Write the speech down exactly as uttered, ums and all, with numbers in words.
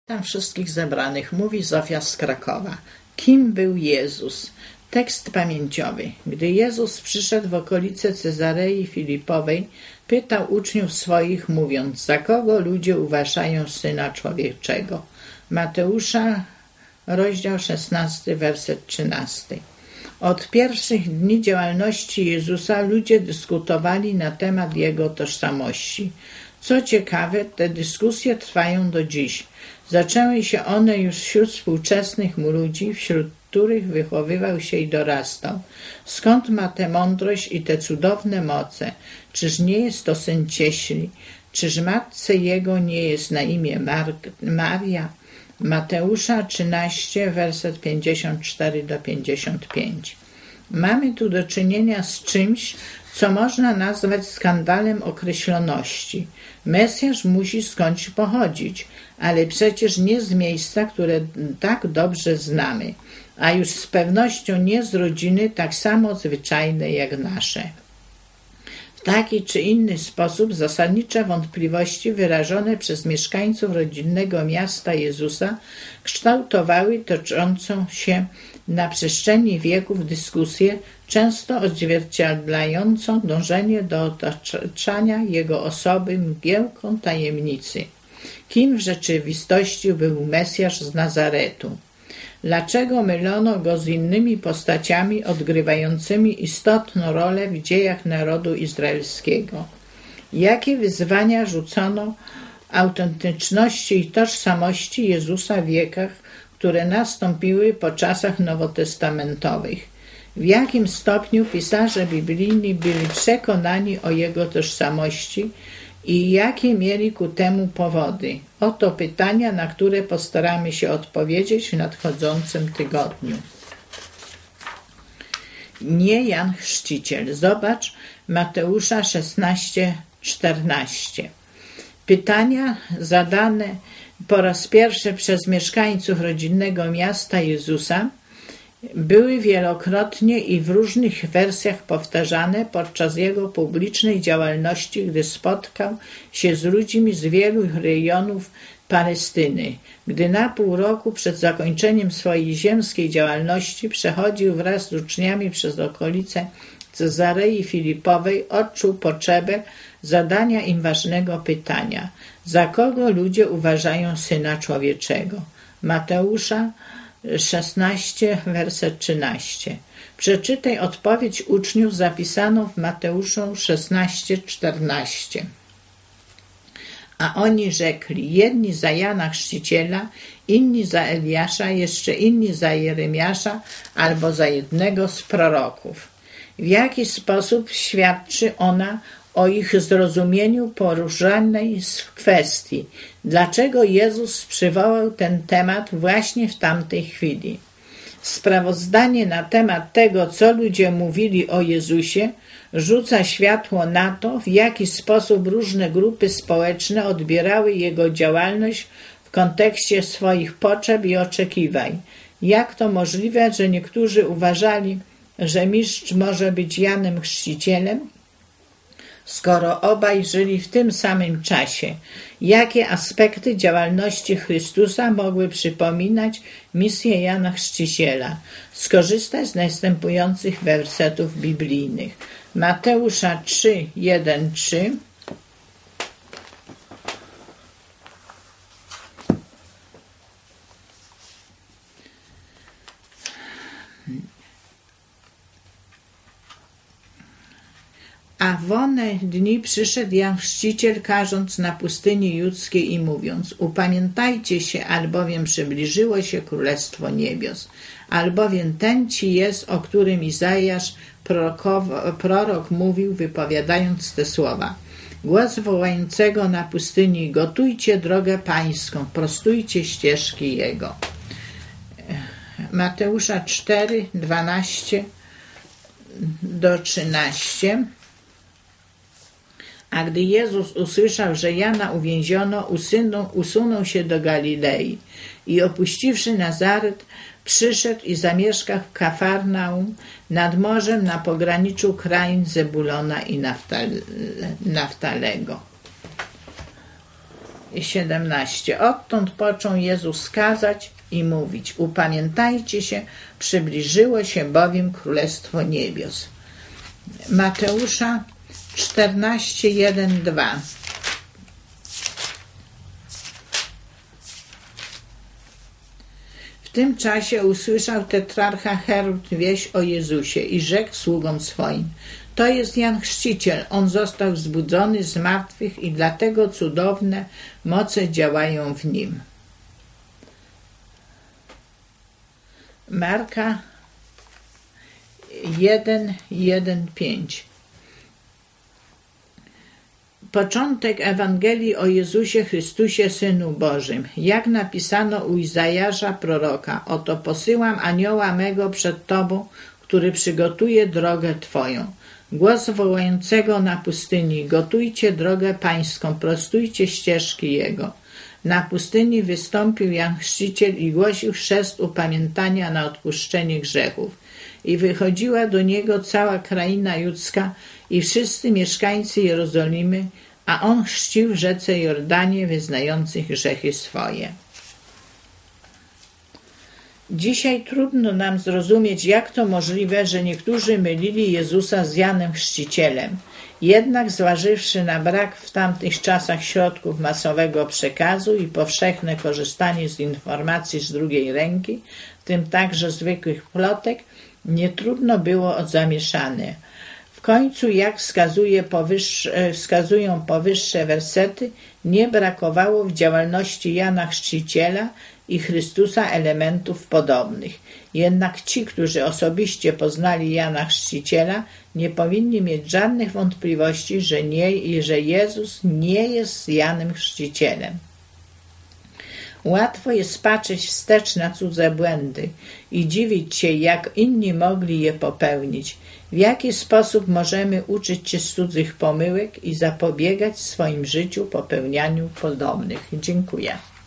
Witam wszystkich zebranych, mówi Zofia z Krakowa. Kim był Jezus? Tekst pamięciowy. Gdy Jezus przyszedł w okolice Cezarei Filipowej, pytał uczniów swoich, mówiąc: za kogo ludzie uważają Syna Człowieczego? Mateusza, rozdział szesnasty, werset trzynasty. Od pierwszych dni działalności Jezusa ludzie dyskutowali na temat Jego tożsamości. Co ciekawe, te dyskusje trwają do dziś. Zaczęły się one już wśród współczesnych mu ludzi, wśród których wychowywał się i dorastał. Skąd ma tę mądrość i te cudowne moce? Czyż nie jest to syn cieśli? Czyż matce jego nie jest na imię Mar- Maria? Mateusza trzynaście, werset pięćdziesiąt cztery do pięćdziesiąt pięć. Mamy tu do czynienia z czymś, co można nazwać skandalem określoności. Mesjasz musi skądś pochodzić, ale przecież nie z miejsca, które tak dobrze znamy, a już z pewnością nie z rodziny tak samo zwyczajnej jak nasze. W taki czy inny sposób zasadnicze wątpliwości wyrażone przez mieszkańców rodzinnego miasta Jezusa kształtowały toczącą się na przestrzeni wieków dyskusję, często odzwierciedlającą dążenie do otaczania jego osoby mgiełką tajemnicy. Kim w rzeczywistości był Mesjasz z Nazaretu? Dlaczego mylono go z innymi postaciami odgrywającymi istotną rolę w dziejach narodu izraelskiego? Jakie wyzwania rzucono autentyczności i tożsamości Jezusa w wiekach, które nastąpiły po czasach nowotestamentowych? W jakim stopniu pisarze biblijni byli przekonani o jego tożsamości i jakie mieli ku temu powody? Oto pytania, na które postaramy się odpowiedzieć w nadchodzącym tygodniu. Nie Jan Chrzciciel. Zobacz Mateusza szesnaście, czternaście. Pytania zadane po raz pierwszy przez mieszkańców rodzinnego miasta Jezusa były wielokrotnie i w różnych wersjach powtarzane podczas jego publicznej działalności, gdy spotkał się z ludźmi z wielu rejonów Palestyny. Gdy na pół roku przed zakończeniem swojej ziemskiej działalności przechodził wraz z uczniami przez okolice Cezarei Filipowej, odczuł potrzebę zadania im ważnego pytania: za kogo ludzie uważają Syna Człowieczego? Mateusza szesnaście, werset trzynaście. Przeczytaj odpowiedź uczniów zapisaną w Mateuszu szesnaście, czternaście. A oni rzekli: jedni za Jana Chrzciciela, inni za Eliasza, jeszcze inni za Jeremiasza albo za jednego z proroków. W jaki sposób świadczy ona o ich zrozumieniu poruszanej z kwestii? Dlaczego Jezus przywołał ten temat właśnie w tamtej chwili? Sprawozdanie na temat tego, co ludzie mówili o Jezusie, rzuca światło na to, w jaki sposób różne grupy społeczne odbierały Jego działalność w kontekście swoich potrzeb i oczekiwań. Jak to możliwe, że niektórzy uważali, że mistrz może być Janem Chrzcicielem, skoro obaj żyli w tym samym czasie? Jakie aspekty działalności Chrystusa mogły przypominać misję Jana Chrzciciela? Skorzystaj z następujących wersetów biblijnych. Mateusza trzy, jeden, trzy. A w one dni przyszedł Jan Chrzciciel, karząc na pustyni judzkiej i mówiąc: upamiętajcie się, albowiem przybliżyło się Królestwo Niebios. Albowiem ten ci jest, o którym Izajasz prorok mówił, wypowiadając te słowa: głos wołającego na pustyni: gotujcie drogę pańską, prostujcie ścieżki Jego. Mateusza cztery, dwanaście do trzynaście. A gdy Jezus usłyszał, że Jana uwięziono, usunął, usunął się do Galilei i opuściwszy Nazaret, przyszedł i zamieszkał w Kafarnaum nad morzem na pograniczu krain Zebulona i Naftale, Naftalego. siedemnaście. Odtąd począł Jezus kazać i mówić: upamiętajcie się, przybliżyło się bowiem Królestwo Niebios. Mateusza czternaście, jeden, dwa. W tym czasie usłyszał tetrarcha Herod wieść o Jezusie i rzekł sługom swoim: to jest Jan Chrzciciel, on został wzbudzony z martwych i dlatego cudowne moce działają w nim. Marka jeden, jeden, pięć. Początek Ewangelii o Jezusie Chrystusie, Synu Bożym. Jak napisano u Izajasza proroka: oto posyłam anioła mego przed Tobą, który przygotuje drogę Twoją. Głos wołającego na pustyni: gotujcie drogę Pańską, prostujcie ścieżki Jego. Na pustyni wystąpił Jan Chrzciciel i głosił chrzest upamiętania na odpuszczenie grzechów. I wychodziła do niego cała kraina judzka i wszyscy mieszkańcy Jerozolimy, a on chrzcił w rzece Jordanie wyznających grzechy swoje. Dzisiaj trudno nam zrozumieć, jak to możliwe, że niektórzy mylili Jezusa z Janem Chrzcicielem. Jednak zważywszy na brak w tamtych czasach środków masowego przekazu i powszechne korzystanie z informacji z drugiej ręki, w tym także zwykłych plotek, nie trudno było o zamieszanie. W końcu, jak wskazuje powyższe, wskazują powyższe wersety, nie brakowało w działalności Jana Chrzciciela i Chrystusa elementów podobnych. Jednak ci, którzy osobiście poznali Jana Chrzciciela, nie powinni mieć żadnych wątpliwości, że, nie, że Jezus nie jest Janem Chrzcicielem. Łatwo jest patrzeć wstecz na cudze błędy i dziwić się, jak inni mogli je popełnić. W jaki sposób możemy uczyć się z cudzych pomyłek i zapobiegać w swoim życiu popełnianiu podobnych. Dziękuję.